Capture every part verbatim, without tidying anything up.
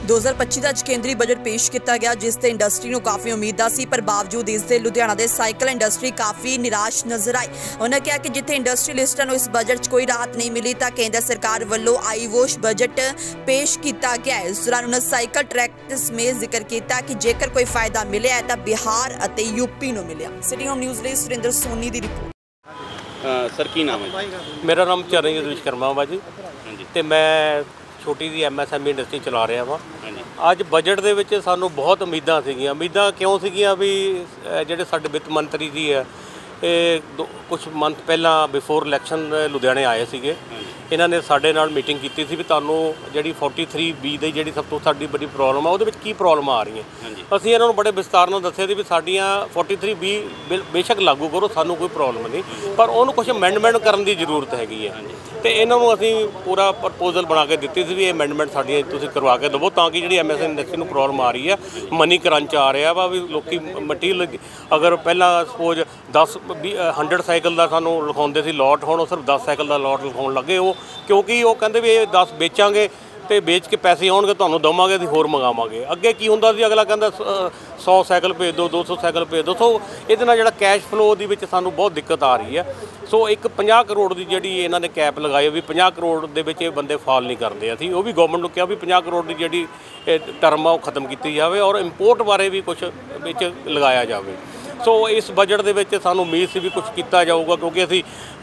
दो हज़ार पच्ची का केंद्रीय बजट पेश किया गया जिस ते इंडस्ट्री को काफ़ी उम्मीदां सी, पर बावजूद इसके लुधियाना के साइकिल इंडस्ट्री काफ़ी निराश नजर आई। उन्होंने कहा कि जिथे इंडस्ट्रीलिस्टां नूं इस बजट कोई राहत नहीं मिली तो केंद्र सरकार वालों आई वोश बजट पेश किया गया है। इस दौरान उन्होंने साइकिल ट्रैक समेत जिक्र किया कि जेकर कोई फायदा मिले है तो बिहार और यूपी को मिले। सिटी होम न्यूज़ लिए सुरेंद्र सोनी की रिपोर्ट। सर की नाम है? मेरा नाम चरणजीत विश्वकर्मा वा जी, तो मैं छोटी जी M S M E industry चला रहा वा। अज बजट दे विच सानू बहुत उम्मीदां सीगियां। उम्मीदां क्यों सीगियां भी जिहड़े साडे वित्त मंत्री जी है ये कुछ मंथ पहला बिफोर इलैक्शन लुधियाने आए सीगे। इन्हां ने साडे नाल मीटिंग कीती सी भी तुहानूं जिहड़ी फोर्टी थ्री बी दी जिहड़ी सब तो साडी बड़ी प्रॉब्लम आ उहदे विच की प्रॉब्लम आ रही है। असीं इन्हां नूं बड़े विस्तार नाल दस्सिआ सी भी साडीआं फोर्टी थ्री बी बेशक लागू करो, सानूं कोई प्रॉब्लम नहीं, पर उहनूं कुछ अमेंडमेंट करन दी जरूरत हैगी है। तो इन्हां नूं असीं पूरा प्रपोजल बना के दित्ती सी भी अमेंडमेंट साडीआं तुसीं करवा के दवो तां कि जिहड़ी एम एस एम इंडस्ट्री नूं प्रॉब्लम आ रही है, मनी क्रंच आ रहा वा भी लोकी मटीरियल अगर पहला सपोज दस हंड्रड साइकिल का सानूं लिखाउंदे सी लॉट, हुण सिर्फ दस साइकिल का लॉट लिखाउण लगे वो, क्योंकि वो कहते भी ये दस बेचांगे तो बेच के पैसे आउणगे तुहानूं देवांगे असीं होर मंगावांगे। अगे की हुंदा सी अगला कहंदा सौ साइकिल भेज दो, दो सौ साइकिल भेज दो। सो इहदे नाल जिहड़ा कैश फ्लो दी विच सानूं बहुत दिक्कत आ रही है। सो एक पचास करोड़ की जिहड़ी इन्हां ने कैप लगाई भी पचास करोड़ दे विच बंदे फाल नहीं करते। असीं वो भी गवर्नमेंट नूं कहा भी पचास करोड़ की जिहड़ी टर्म आ वो खत्म की जाए और इंपोर्ट बारे भी कुछ विच लगाया जाए। सो इस बजट दे विच सानूं उम्मीद सी भी कुछ किया जाऊगा, क्योंकि असीं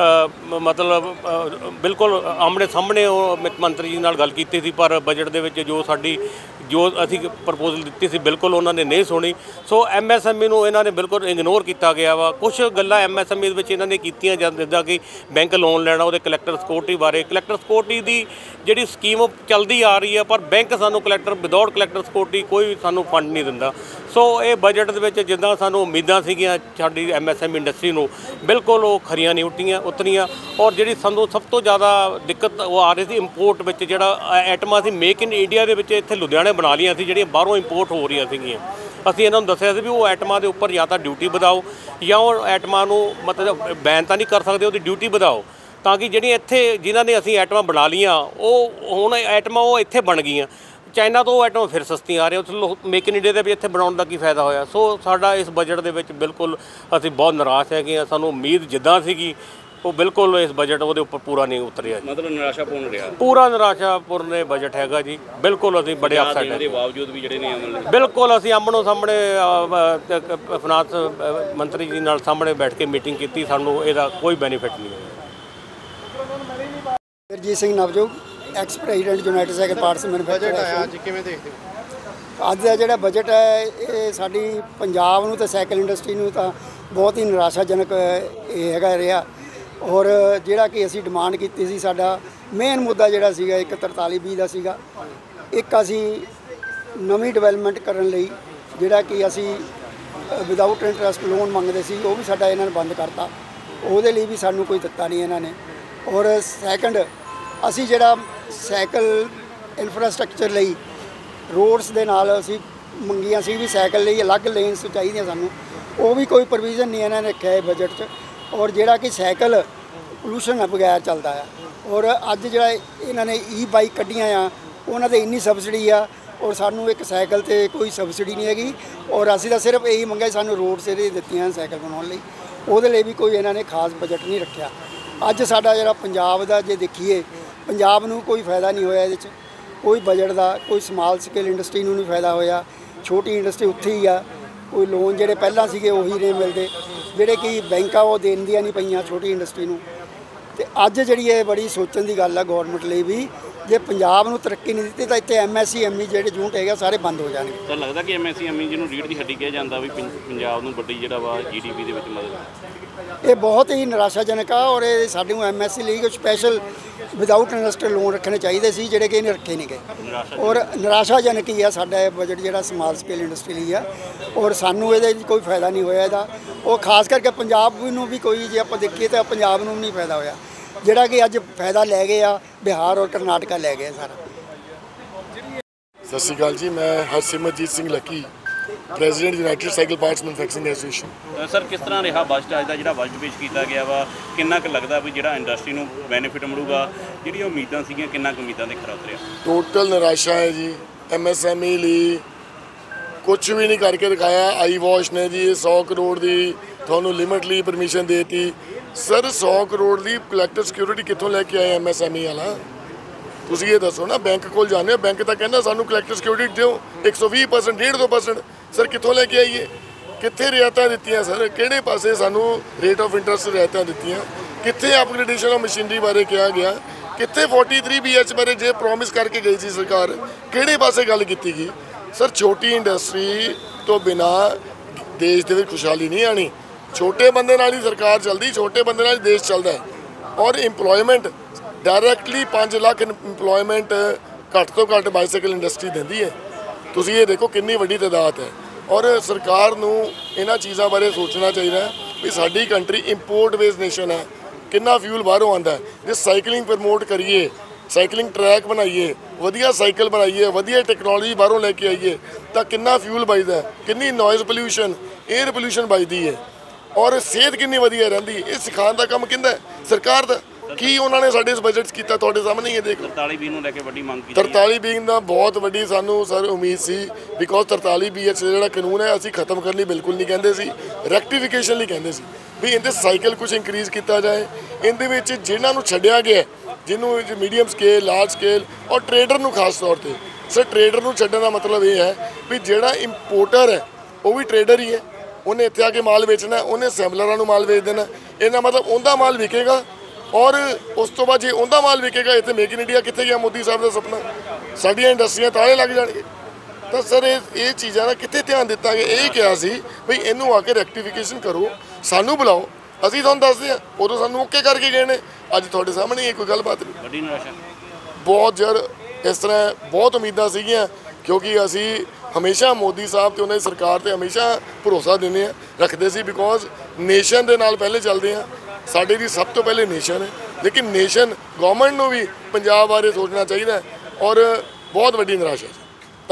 मतलब बिल्कुल आमने सामने मंत्री जी नाल गल कीती सी, पर बजट दे विच जो साडी जो असीं प्रपोजल दित्ती सी बिल्कुल उन्होंने नहीं सुनी। So M S M E नूं इन्हां ने बिल्कुल इग्नोर किया गया वा। कुछ गल्लां एम एस एम ई विच इन्हां ने कीतियां जिद्दां कि बैंक लोन लैना उहदे कलैक्टर सिक्योरिटी बारे। कलैक्टर सिक्योरिटी दी जिहड़ी स्कीम चलदी आ रही है, पर बैंक सानूं कलैक्टर विदाउट कलैक्टर सिक्योरिटी कोई सानूं फंड नहीं दिंदा। सो ये बजट दे विच जिद्दां सानूं उम्मीदां सीगियां साडी एम एस एम इंडस्ट्री नूं बिल्कुल वो खरियां नहीं उठियां उतरियां। और जिहड़ी सानूं सब तो ज़्यादा दिक्कत वो आ रही सी इंपोर्ट विच, जिहड़ा आइटमां सी मेक इन इंडिया दे विच इत्थे लुधियाने बना लियां सी जिहड़ियां बाहरों इंपोर्ट हो रही सीगियां। असीं इन्हां नूं दस्सिआ सी भी वो आइटमां दे उपर या तां ड्यूटी वधाओ या वो आइटमां नूं मतलब बैन तां नहीं कर सकदे, उहदी ड्यूटी वधाओ ताकि जिहड़ियां इत्थे जिन्हां ने असीं आइटमां बना लीआं वो हुण आइटमां वो इत्थे बन गईयां। चाइना तो आइटम फिर सस्तियां आ रही, उस मेक इन इंडिया के इत्थे बनाउण दा की फायदा होया। सो साडा इस बजट दे विच बिल्कुल असीं बहुत निराश है कि सानूं उम्मीद जिद्दां सीगी वो बिल्कुल इस बजट वो उपर पूरा नहीं उतरिया। मतलब निराशापूर्ण रहा, पूरा निराशापूर्ण बजट हैगा जी। बिल्कुल असीं बड़े अपसैट है बावजूद भी जिहड़े नहीं अमल बिल्कुल असीं आमणो सामणे फाइनांस मंत्री जी नाल सामणे बैठ के मीटिंग की, सानूं इहदा कोई बेनीफिट नहीं है। Harjeet Singh Navjog ex president United cycle parts manufacture ਅੱਜ ਕਿਵੇਂ ਦੇਖਦੇ ਹੋ? ਅੱਜ ਦਾ ਜਿਹੜਾ ਬਜਟ ਹੈ ਇਹ ਸਾਡੀ ਪੰਜਾਬ ਨੂੰ ਤੇ ਸਾਈਕਲ ਇੰਡਸਟਰੀ ਨੂੰ ਤਾਂ ਬਹੁਤ ਹੀ ਨਿਰਾਸ਼ਾਜਨਕ ਇਹ ਹੈਗਾ ਰਿਹਾ। ਔਰ ਜਿਹੜਾ ਕਿ ਅਸੀਂ ਡਿਮਾਂਡ ਕੀਤੀ ਸੀ, ਸਾਡਾ ਮੇਨ ਮੁੱਦਾ ਜਿਹੜਾ ਸੀਗਾ ਇੱਕ ਤਰਤਾਲੀ ਵੀਹ ਦਾ ਸੀਗਾ। ਇੱਕ ਅਸੀਂ ਨਵੀਂ ਡਿਵੈਲਪਮੈਂਟ ਕਰਨ ਲਈ ਜਿਹੜਾ ਕਿ ਅਸੀਂ ਵਿਦਆਊਟ ਇੰਟਰਸਟ ਲੋਨ ਮੰਗਦੇ ਸੀ ਉਹ ਵੀ ਸਾਡਾ ਇਹਨਾਂ ਨੇ ਬੰਦ ਕਰਤਾ। ਉਹਦੇ ਲਈ ਵੀ ਸਾਨੂੰ ਕੋਈ ਦਿੱਤਾ ਨਹੀਂ ਇਹਨਾਂ ਨੇ। ਔਰ ਸੈਕੰਡ ਅਸੀਂ ਜਿਹੜਾ ਸਾਈਕਲ ਇਨਫਰਾਸਟਰਕਚਰ ਲਈ ਰੋਡਸ ਦੇ ਨਾਲ ਅਸੀਂ ਮੰਗੀਆਂ ਸੀ ਵੀ ਸਾਈਕਲ ਲਈ ਅਲੱਗ ਲੇਨਸ ਚਾਹੀਦੀਆਂ ਸਾਨੂੰ, ਉਹ ਵੀ ਕੋਈ ਪ੍ਰੋਵੀਜ਼ਨ ਨਹੀਂ ਇਹਨਾਂ ਨੇ ਰੱਖਿਆ ਇਹ ਬਜਟ 'ਚ। ਔਰ ਜਿਹੜਾ ਕਿ ਸਾਈਕਲ ਪੋਲੂਸ਼ਨ ਬਗੈਰ ਚੱਲਦਾ ਆ। ਔਰ ਅੱਜ ਜਿਹੜਾ ਇਹਨਾਂ ਨੇ ਈ ਬਾਈਕ ਕੱਢੀਆਂ ਆ ਉਹਨਾਂ 'ਤੇ ਇੰਨੀ ਸਬਸਿਡੀ ਆ ਔਰ ਸਾਨੂੰ ਇੱਕ ਸਾਈਕਲ 'ਤੇ ਕੋਈ ਸਬਸਿਡੀ ਨਹੀਂ ਹੈਗੀ। ਔਰ ਅਸੀਂ ਤਾਂ ਸਿਰਫ ਇਹੀ ਮੰਗਿਆ ਸਾਨੂੰ ਰੋਡ ਸਿਰੇ ਦਿੱਤੀਆਂ ਸਾਈਕਲ ਬਣਾਉਣ ਲਈ, ਉਹਦੇ ਲਈ ਵੀ ਕੋਈ ਇਹਨਾਂ ਨੇ ਖਾਸ ਬਜਟ ਨਹੀਂ ਰੱਖਿਆ। ਅੱਜ ਸਾਡਾ ਜਿਹੜਾ ਪੰਜਾਬ ਦਾ ਜੇ ਦੇਖੀਏ, ਪੰਜਾਬ ਨੂੰ ਕੋਈ ਫਾਇਦਾ ਨਹੀਂ ਹੋਇਆ ਇਹਦੇ 'ਚ, ਕੋਈ ਬਜਟ ਦਾ ਕੋਈ ਸਮਾਲ ਸਕੇਲ ਇੰਡਸਟਰੀ ਨੂੰ ਨਹੀਂ ਫਾਇਦਾ ਹੋਇਆ। ਛੋਟੀ ਇੰਡਸਟਰੀ ਉੱਥੇ ਹੀ ਆ, ਕੋਈ ਲੋਨ ਜਿਹੜੇ ਪਹਿਲਾਂ ਸੀਗੇ ਉਹੀ ਨਹੀਂ ਮਿਲਦੇ, ਜਿਹੜੇ ਕਿ ਬੈਂਕਾਂ ਉਹ ਦੇਂਦੀਆਂ ਨਹੀਂ ਪਈਆਂ ਛੋਟੀ ਇੰਡਸਟਰੀ ਨੂੰ। ਤੇ ਅੱਜ ਜਿਹੜੀ ਇਹ ਬੜੀ ਸੋਚਣ ਦੀ ਗੱਲ ਆ ਗੌਰਮੈਂਟ ਲਈ ਵੀ, ਜੇ ਪੰਜਾਬ ਨੂੰ ਤਰੱਕੀ ਨਹੀਂ ਦਿੱਤੀ ਤਾਂ ਇੱਥੇ M S C M E ਜਿਹੜੇ ਯੂਨਿਟ ਹੈਗਾ ਸਾਰੇ ਬੰਦ ਹੋ ਜਾਣਗੇ। ਤਾਂ ਲੱਗਦਾ ਕਿ M S C M E ਜਿਹਨੂੰ ਰੀੜ੍ਹ ਦੀ ਹੱਡੀ ਕਿਹਾ ਜਾਂਦਾ ਵੀ ਪੰਜਾਬ ਨੂੰ ਵੱਡੀ ਜਿਹੜਾ ਵਾ ਜੀ ਡੀ ਪੀ ਦੇ ਵਿੱਚ ਮਦਦ, ਇਹ ਬਹੁਤ ਹੀ ਨਿਰਾਸ਼ਾਜਨਕ ਆ। ਔਰ ਇਹ ਸਾਡੇ ਨੂੰ ਐਮ ਐਸ ਸੀ ਲਈ ਕੋਈ ਸਪੈਸ਼ਲ ਵਿਦਆਊਟ ਇੰਟਰਸਟ ਲੋਨ ਰੱਖਣੇ ਚਾਹੀਦੇ ਸੀ ਜਿਹੜੇ ਕਿ ਇਹਨੇ ਰੱਖੇ ਨਹੀਂ ਗਏ। ਔਰ ਨਿਰਾਸ਼ਾਜਨਕ ਹੀ ਆ ਸਾਡਾ ਇਹ ਬਜਟ ਜਿਹੜਾ ਸਮਾਲ ਸਕੇਲ ਇੰਡਸਟਰੀ ਲਈ ਆ। ਔਰ ਸਾਨੂੰ ਇਹਦੇ ਕੋਈ ਫਾਇਦਾ ਨਹੀਂ ਹੋਇਆ ਇਹਦਾ। ਉਹ ਖਾਸ ਕਰਕੇ ਪੰਜਾਬ ਨੂੰ ਵੀ ਕੋਈ ਜੇ ਆਪਾਂ ਦੇਖੀਏ ਤਾਂ ਪੰਜਾਬ ਨੂੰ ਵੀ ਨਹੀਂ ਫਾਇਦਾ ਹੋਇਆ, ਜਿਹੜਾ ਕਿ ਅੱਜ ਫਾਇਦਾ ਲੈ ਗਏ ਆ ਬਿਹਾਰ ਔਰ ਕਰਨਾਟਕਾ ਲੈ ਗਏ ਸਾਰਾ। ਸਤਿ ਸ਼੍ਰੀ ਅਕਾਲ ਜੀ, ਮੈਂ Harsimarjeet Singh Lucky, president United cycle parts manufacturing association. Sir ਕਿਸ ਤਰ੍ਹਾਂ ਰਿਹਾ ਬਜਟ ਅੱਜ ਦਾ ਜਿਹੜਾ ਬਜਟ ਪੇਸ਼ ਕੀਤਾ ਗਿਆ ਵਾ, ਕਿੰਨਾ ਕੁ ਲੱਗਦਾ ਵੀ ਜਿਹੜਾ ਇੰਡਸਟਰੀ ਨੂੰ ਬੈਨੀਫਿਟ ਮਿਲੂਗਾ, ਜਿਹੜੀਆਂ ਉਮੀਦਾਂ ਸੀਗੀਆਂ ਕਿੰਨਾ ਕੁ ਉਮੀਦਾਂ ਦੇ ਖਰਾ ਉਤਰਿਆ? ਟੋਟਲ ਨਿਰਾਸ਼ਾ ਹੈ ਜੀ ਐਮ ਐਸ ਐਮ ਈ ਲਈ ਕੁਛ ਵੀ ਨਹੀਂ ਕਰਕੇ ਦਿਖਾਇਆ। ਆਈ ਵਾਸ਼ ਨੇ ਜੀ ਸੌ ਕਰੋੜ ਦੀ ਤੁਹਾਨੂੰ ਲਿਮਟ ਲਈ ਪਰਮਿਸ਼ਨ ਦੇਤੀ। ਸਰ ਸੌ ਕਰੋੜ ਦੀ ਕਲੈਕਟਰ ਸਿਕਿਉਰਿਟੀ ਕਿੱਥੋਂ ਲੈ ਕੇ ਆਏ ਐਮ ਐਸ ਐਮ ਈ ਵਾਲਾ? ਤੁਸੀਂ ਇਹ ਦੱਸੋ ਨਾ। ਬੈਂਕ ਕੋਲ ਜਾਂਦੇ ਹੋ, ਬੈਂਕ ਤਾਂ ਕਹਿੰਦਾ ਸਾਨੂੰ ਕਲੈਕਟਰ ਸਿਕਿਉਰਿਟੀ ਦਿਓ ਇੱਕ ਸੌ ਵੀਹ ਪਰਸੈਂਟ ਡੇਢ ਦੋ ਪਰਸੈਂਟ। ਸਰ ਕਿੱਥੋਂ ਲੈ ਕੇ ਆਈਏ? ਕਿੱਥੇ ਰਿਆਇਤਾਂ ਦਿੱਤੀਆਂ ਸਰ? ਕਿਹੜੇ ਪਾਸੇ ਸਾਨੂੰ ਰੇਟ ਆਫ ਇੰਟਰਸਟ ਰਿਆਇਤਾਂ ਦਿੱਤੀਆਂ? ਕਿੱਥੇ ਅਪਗ੍ਰੇਡੇਸ਼ਨ ਆਫ ਮਸ਼ੀਨਰੀ ਬਾਰੇ ਕਿਹਾ ਗਿਆ? ਕਿੱਥੇ ਤੈਂਤਾਲੀ ਬੀ ਐਚ ਬਾਰੇ ਜੇ ਪ੍ਰੋਮਿਸ ਕਰਕੇ ਗਈ ਸੀ ਸਰਕਾਰ, ਕਿਹੜੇ ਪਾਸੇ ਗੱਲ ਕੀਤੀ ਗਈ? ਸਰ ਛੋਟੀ ਇੰਡਸਟਰੀ ਤੋਂ ਬਿਨਾ ਦੇਸ਼ ਦੇ ਵਿੱਚ ਖੁਸ਼ਹਾਲੀ ਨਹੀਂ ਆਣੀ। ਛੋਟੇ ਬੰਦੇ ਨਾਲ ਹੀ ਸਰਕਾਰ ਚੱਲਦੀ, ਛੋਟੇ ਬੰਦੇ ਨਾਲ ਹੀ ਦੇਸ਼ ਚੱਲਦਾ ਹੈ। ਔਰ ਇੰਪਲੋਇਮੈਂਟ ਡਾਇਰੈਕਟਲੀ ਪੰਜ ਲੱਖ ਇੰਪਲੋਇਮੈਂਟ ਘੱਟ ਤੋਂ ਘੱਟ ਬਾਈਸਾਈਕਲ ਇੰਡਸਟਰੀ ਦਿੰਦੀ ਹੈ। ਤੁਸੀਂ ਇਹ ਦੇਖੋ ਕਿੰਨੀ ਵੱਡੀ ਤਾਦਾਦ ਹੈ। ਔਰ ਸਰਕਾਰ ਨੂੰ ਇਹਨਾਂ ਚੀਜ਼ਾਂ ਬਾਰੇ ਸੋਚਣਾ ਚਾਹੀਦਾ ਵੀ ਸਾਡੀ ਕੰਟਰੀ ਇੰਪੋਰਟ ਬੇਸਡ ਨੇਸ਼ਨ ਹੈ। ਕਿੰਨਾ ਫਿਊਲ ਬਾਹਰੋਂ ਆਉਂਦਾ। ਜੇ ਸਾਈਕਲਿੰਗ ਪ੍ਰਮੋਟ ਕਰੀਏ, ਸਾਈਕਲਿੰਗ ਟਰੈਕ ਬਣਾਈਏ, ਵਧੀਆ ਸਾਈਕਲ ਬਣਾਈਏ, ਵਧੀਆ ਟੈਕਨੋਲੋਜੀ ਬਾਹਰੋਂ ਲੈ ਕੇ ਆਈਏ ਤਾਂ ਕਿੰਨਾ ਫਿਊਲ ਬਚਦਾ, ਕਿੰਨੀ ਨੋਇਜ਼ ਪੋਲਿਊਸ਼ਨ, 에ਅਰ ਪੋਲਿਊਸ਼ਨ ਬਚਦੀ ਹੈ ਔਰ ਸਿਹਤ ਕਿੰਨੀ ਵਧੀਆ ਰਹਿੰਦੀ। ਇਹ ਸਿਖਾਉਣ ਦਾ ਕੰਮ ਕਿਹਦਾ? ਸਰਕਾਰ ਦਾ। ਕੀ ਉਹਨਾਂ ਨੇ ਸਾਡੇ ਇਸ ਬਜਟ 'ਚ ਕੀਤਾ? ਤੁਹਾਡੇ ਸਾਹਮਣੇ ਹੀ ਇਹ ਦੇਖ ਲਓ। ਤਰਤਾਲੀ ਬੀ ਨੂੰ ਲੈ ਕੇ ਵੱਡੀ ਮੰਗ ਕੀਤੀ। ਤਰਤਾਲੀ ਬੀ ਦਾ ਬਹੁਤ ਵੱਡੀ ਸਾਨੂੰ ਸਰ ਉਮੀਦ ਸੀ, ਬਿਕੋਜ਼ ਤਰਤਾਲੀ ਬੀ ਐਚ ਜਿਹੜਾ ਕਾਨੂੰਨ ਹੈ ਅਸੀਂ ਖਤਮ ਕਰਨ ਲਈ ਬਿਲਕੁਲ ਨਹੀਂ ਕਹਿੰਦੇ ਸੀ, ਰੈਕਟੀਫਿਕੇਸ਼ਨ ਲਈ ਕਹਿੰਦੇ ਸੀ ਵੀ ਇਹਦੇ ਸਾਈਕਲ ਕੁਝ ਇੰਕਰੀਜ਼ ਕੀਤਾ ਜਾਏ। ਇਹਦੇ ਵਿੱਚ ਜਿਨ੍ਹਾਂ ਨੂੰ ਛੱਡਿਆ ਗਿਆ, ਜਿਹਨੂੰ ਮੀਡੀਅਮ ਸਕੇਲ, ਲਾਰਜ ਸਕੇਲ ਔਰ ਟਰੇਡਰ ਨੂੰ ਖਾਸ ਤੌਰ ਤੇ, ਸਰ ਟਰੇਡਰ ਨੂੰ ਛੱਡਣ ਦਾ ਮਤਲਬ ਇਹ ਹੈ ਵੀ ਜਿਹੜਾ ਇੰਪੋਰਟਰ ਹੈ ਉਹ ਵੀ ਟਰੇਡਰ ਹੀ ਹੈ। ਉਹਨੇ ਇੱਥੇ ਆ ਕੇ ਮਾਲ ਵੇਚਣਾ, ਉਹਨੇ ਅਸੈਂਬਲਰਾਂ ਨੂੰ ਮਾਲ ਵੇਚ ਦੇਣਾ। ਇਹਦਾ ਮਤਲਬ ਉਹਦਾ ਮਾਲ ਵਿਕੇਗਾ ਔਰ ਉਸ ਤੋਂ ਬਾਅਦ ਜੇ ਉਹਦਾ ਮਾਲ ਵਿਕੇਗਾ, ਇੱਥੇ ਮੇਕ ਇਨ ਇੰਡੀਆ ਕਿੱਥੇ ਗਿਆ ਮੋਦੀ ਸਾਹਿਬ ਦਾ ਸੁਪਨਾ? ਸਾਡੀਆਂ ਇੰਡਸਟਰੀਆਂ ਤਾਲੇ ਲੱਗ ਜਾਣਗੇ। ਤਾਂ ਸਰ ਇਹ ਇਹ ਚੀਜ਼ਾਂ ਦਾ ਕਿੱਥੇ ਧਿਆਨ ਦਿੱਤਾ ਗਿਆ? ਇਹ ਕਿਹਾ ਸੀ ਵੀ ਇਹਨੂੰ ਆ ਕੇ ਰੈਕਟੀਫਿਕੇਸ਼ਨ ਕਰੋ, ਸਾਨੂੰ ਬੁਲਾਓ, ਅਸੀਂ ਤੁਹਾਨੂੰ ਦੱਸਦੇ ਹਾਂ। ਉਦੋਂ ਸਾਨੂੰ ਓਕੇ ਕਰਕੇ ਗਏ ਨੇ, ਅੱਜ ਤੁਹਾਡੇ ਸਾਹਮਣੇ ਇਹ ਕੋਈ ਗੱਲਬਾਤ ਨਹੀਂ। ਵੱਡੀ ਨਿਰਾਸ਼ਾ ਬਹੁਤ ਯਾਰ ਇਸ ਤਰ੍ਹਾਂ ਬਹੁਤ ਉਮੀਦਾਂ ਸੀਗੀਆਂ, ਕਿਉਂਕਿ ਅਸੀਂ ਹਮੇਸ਼ਾ ਮੋਦੀ ਸਾਹਿਬ ਤੇ ਉਹਨਾਂ ਦੀ ਸਰਕਾਰ ਤੇ ਹਮੇਸ਼ਾ ਭਰੋਸਾ ਦਿੰਦੇ ਹਾਂ, ਰੱਖਦੇ ਸੀ, ਬਿਕੋਜ਼ ਨੇਸ਼ਨ ਦੇ ਨਾਲ ਪਹਿਲੇ ਚੱਲਦੇ ਹਾਂ। ਸਾਡੇ ਦੀ ਸਭ ਤੋਂ ਪਹਿਲੇ ਨੇਸ਼ਨ ਹੈ, ਲੇਕਿਨ ਨੇਸ਼ਨ ਗਵਰਨਮੈਂਟ ਨੂੰ ਵੀ ਪੰਜਾਬ ਬਾਰੇ ਸੋਚਣਾ ਚਾਹੀਦਾ ਔਰ ਬਹੁਤ ਵੱਡੀ ਨਿਰਾਸ਼ਾ।